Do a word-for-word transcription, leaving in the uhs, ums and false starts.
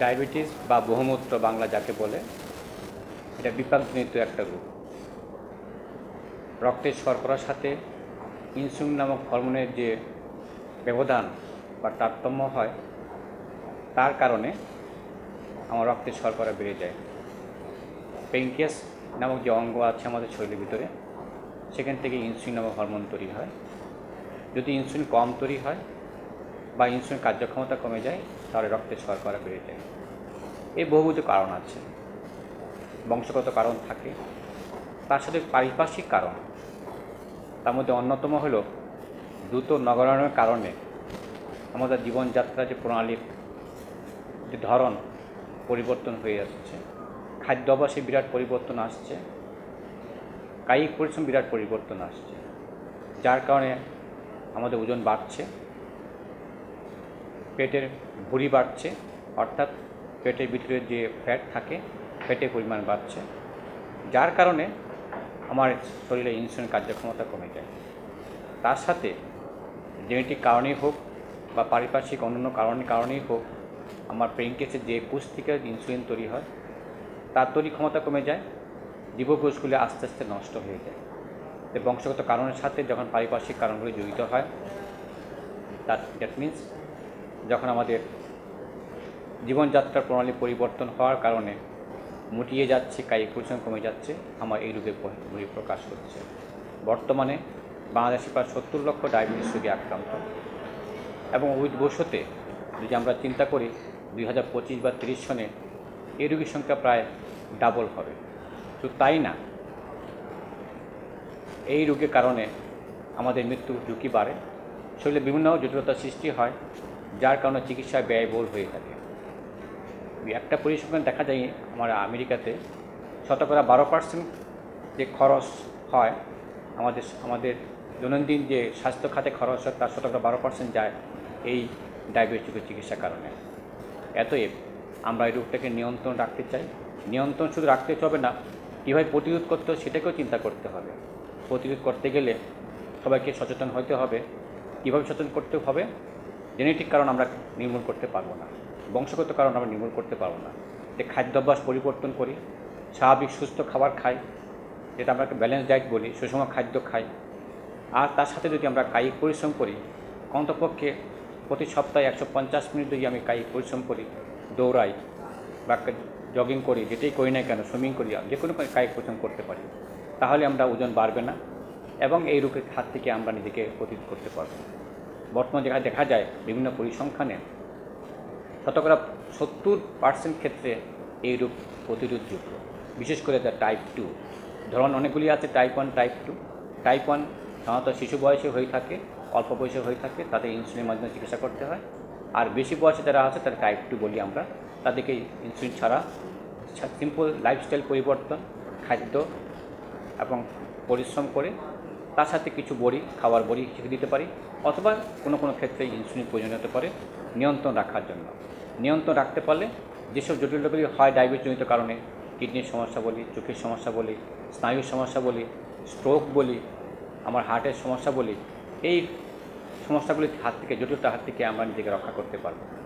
Diabetes বা বহুমূত্র বাংলা যাকে বলে, এটা বিপাকজনিত একটা রোগ। রক্তের শর্করার সাথে ইনসুলিন নামক হরমোনের যে ব্যবধান বা তারতম্য হয়, তার কারণে আমার রক্তের শর্করা বেড়ে যায়। প্যানক্রিয়াস নামক যে অঙ্গ আছে আমাদের শরীরের ভিতরে, সেখান থেকে ইনসুলিন নামক হরমোন তৈরি হয়। যদি ইনসুলিন কম তৈরি হয় বা ইনসুলিন কার্যক্ষমতা কমে যায়, তাহলে রক্তের শর্করা বেড়ে যায়। এই বহুবিধ কারণ আছে, বংশগত কারণ থাকে, তার সাথে পারিপার্শ্বিক কারণ। তার মধ্যে অন্যতম হলো দ্রুত নগরায়নের কারণে আমাদের জীবনযাত্রার যে প্রণালীর যে ধরন পরিবর্তন হয়ে আসছে, খাদ্য অভ্যাসে বিরাট পরিবর্তন আসছে, কায়িক পরিশ্রম বিরাট পরিবর্তন আসছে, যার কারণে আমাদের ওজন বাড়ছে, পেটের ভুঁড়ি বাড়ছে, অর্থাৎ পেটের ভিতরে যে ফ্যাট থাকে ফ্যাটের পরিমাণ বাড়ছে, যার কারণে আমার শরীরে ইনসুলিন কার্যক্ষমতা কমে যায়। তার সাথে জেনেটিক কারণেই হোক বা পারিপার্শ্বিক অন্যান্য কারণের কারণেই হোক, আমার প্যানক্রিয়াসে যে কোষ থেকে ইনসুলিন তৈরি হয় তার তৈরি ক্ষমতা কমে যায়, জীবকোষগুলি আস্তে আস্তে নষ্ট হয়ে যায়। তো বংশগত কারণের সাথে যখন পারিপার্শ্বিক কারণগুলি জড়িত হয়, তার দ্যাট মিনস যখন আমাদের জীবনযাত্রার প্রণালী পরিবর্তন হওয়ার কারণে মুটিয়ে যাচ্ছে, কায়িক পরিশ্রম কমে যাচ্ছে, আমার এই রোগের বহিঃপ্রকাশ হচ্ছে। বর্তমানে বাংলাদেশে প্রায় সত্তর লক্ষ ডায়াবেটিস রোগে আক্রান্ত, এবং ভবিষ্যতে যদি আমরা চিন্তা করি দুই হাজার পঁচিশ বা তিরিশ সনে এই রোগীর সংখ্যা প্রায় ডাবল হবে। তো তাই না, এই রোগের কারণে আমাদের মৃত্যুর ঝুঁকি বাড়ে, শরীরে বিভিন্ন জটিলতার সৃষ্টি হয়, যার কারণে চিকিৎসায় ব্যয়বহুল হয়ে থাকে। একটা পরিসংখ্যান দেখা যায় আমার আমেরিকাতে শতকরা বারো পার্সেন্ট যে খরচ হয় আমাদের আমাদের দৈনন্দিন যে স্বাস্থ্য খাতে খরচ হয়, তার শতকরা বারো পার্সেন্ট যায় এই ডায়াবেটিস রোগের চিকিৎসার কারণে। এতএব আমরা এই রোগটাকে নিয়ন্ত্রণ রাখতে চাই। নিয়ন্ত্রণ শুধু রাখতে হবে না, কীভাবে প্রতিরোধ করতে হবে সেটাকেও চিন্তা করতে হবে। প্রতিরোধ করতে গেলে সবাইকে সচেতন হতে হবে। কীভাবে সচেতন করতে হবে? জেনেটিক কারণ আমরা নির্মূল করতে পারবো না, বংশগত কারণ আমরা নির্মূল করতে পারবো না। যে খাদ্যাভ্যাস পরিবর্তন করি, স্বাভাবিক সুস্থ খাবার খাই, যেটা আমরা একটা ব্যালেন্স ডায়েট বলি, সুষম খাদ্য খাই, আর তার সাথে যদি আমরা কায়িক পরিশ্রম করি, অন্তপক্ষে প্রতি সপ্তাহে একশো পঞ্চাশ মিনিট যদি আমি কায়িক পরিশ্রম করি, দৌড়াই বা জগিং করি, যেটাই করি না কেন, সুইমিং করি, যে কোনো কায়িক পরিশ্রম করতে পারি, তাহলে আমরা ওজন বাড়বে না এবং এই রোগের হাত থেকে আমরা নিজেকে প্রতিরোধ করতে পারব। বর্তমানে যেখানে দেখা যায় বিভিন্ন পরিসংখ্যানে শতকরা সত্তর পার্সেন্ট ক্ষেত্রে এই রোগ প্রতিরোধযোগ্য, বিশেষ করে তার টাইপ টু ধরন অনেকগুলি আছে, type one, type two. Type one সাধারণত শিশু বয়সে হয়ে থাকে, অল্প বয়সে হয়ে থাকে, তাদের ইনসুলিনের মাধ্যমে চিকিৎসা করতে হয়। আর বেশি বয়সে যারা আছে তারা টাইপ টু বলি আমরা, তাদেরকে ইনসুলিন ছাড়া সিম্পল লাইফস্টাইল পরিবর্তন, খাদ্য এবং পরিশ্রম করে তার সাথে কিছু বড়ি, খাবার বড়ি শিখে দিতে পারি, অথবা কোনো কোনো ক্ষেত্রে ইনসুলিন প্রয়োজন হতে পারে নিয়ন্ত্রণ রাখার জন্য। নিয়ন্ত্রণ রাখতে পারলে যেসব জটিলতাগুলি হয় ডায়াবেটিসজনিত কারণে, কিডনির সমস্যা বলি, চোখের সমস্যা বলি, স্নায়ুর সমস্যা বলি, স্ট্রোক বলি, আমার হার্টের সমস্যা বলি, এই সমস্যাগুলির হাত থেকে, জটিলতার হাত থেকে আমরা নিজেকে রক্ষা করতে পারবো।